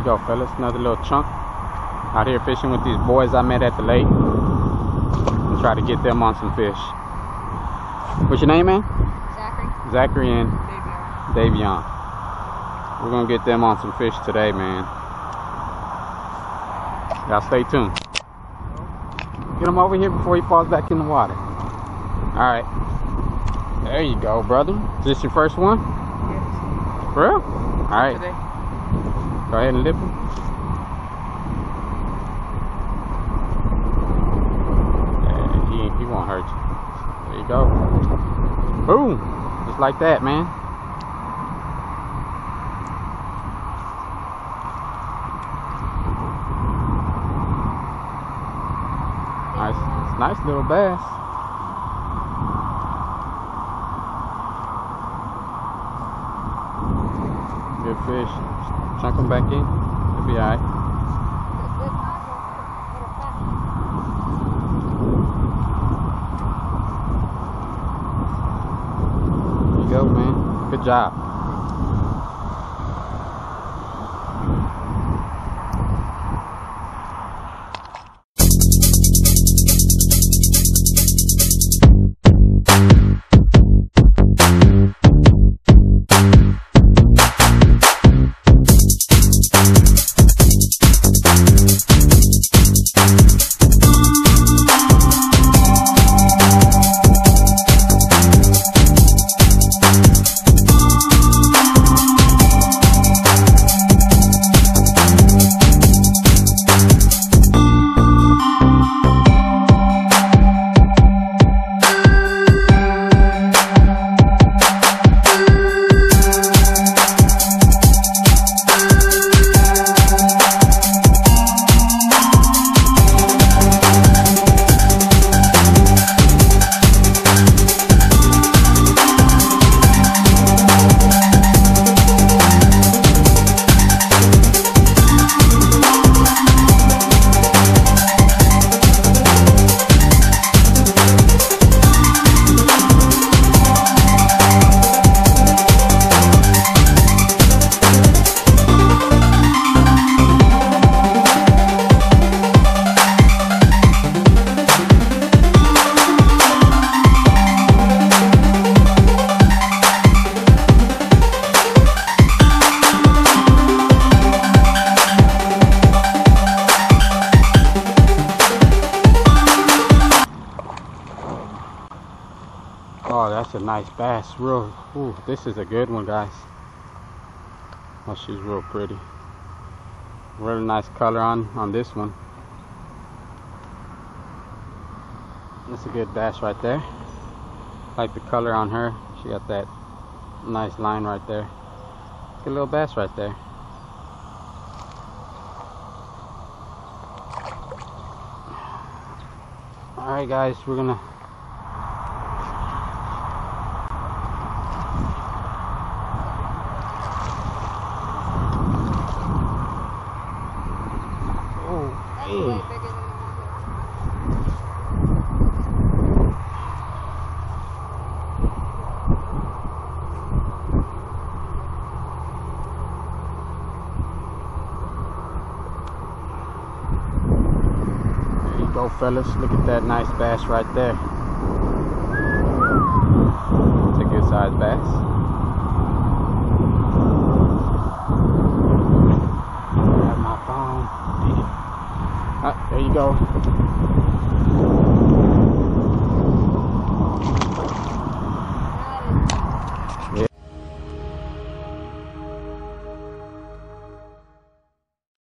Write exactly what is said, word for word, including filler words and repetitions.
you go, fellas. Another little chunk. Out here fishing with these boys I met at the lake. And try to get them on some fish. What's your name, man? Zachary. Zachary and Davion. Davion. We're gonna get them on some fish today, man. Y'all stay tuned. Get him over here before he falls back in the water. Alright. There you go, brother. Is this your first one? Yes. For real? Alright. Today. Go ahead and lip him. Yeah, he, he won't hurt you. There you go. Boom! Just like that, man. Nice, nice little bass. Good fish. Chunk them back in. It'll be alright. There you go, man. Good job. Oh, that's a nice bass. Real, ooh, this is a good one, guys. Oh, she's real pretty. Really nice color on on this one. That's a good bass right there. Like the color on her. She got that nice line right there. Good little bass right there. All right, guys, we're gonna. Go, fellas, look at that nice bass right there. It's a good sized bass. Grab my phone. Ah, there you go.